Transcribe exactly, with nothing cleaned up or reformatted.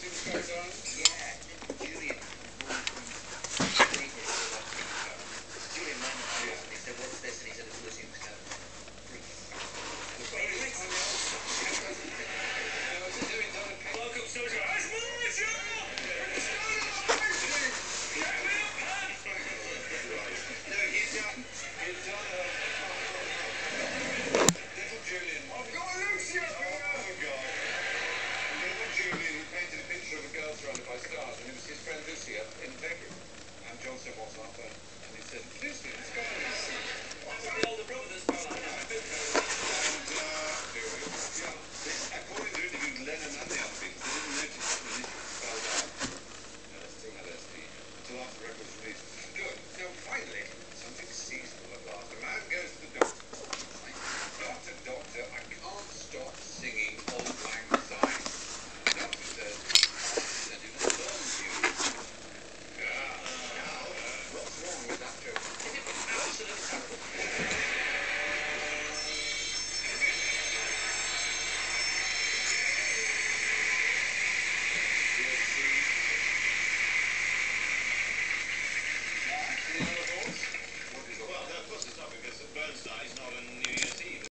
see what's going on? Yeah, Julian. Julian rang the house and he said, what's this? And he said, it's lithium stone. Welcome, Soja. That's Malaysia! No, he's done. He's done. Little Julian. I've got Lucy up here. Oh, God. Little Julian, who painted a picture of a girl surrounded by stars, and it was his friend Lucia in the bedroom. And John said, what's up? And he said, Lucy, let's go.